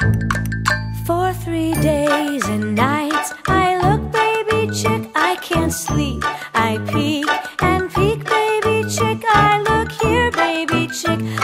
For 3 days and nights I look, baby chick, I can't sleep. I peek and peek, baby chick, I look here, baby chick.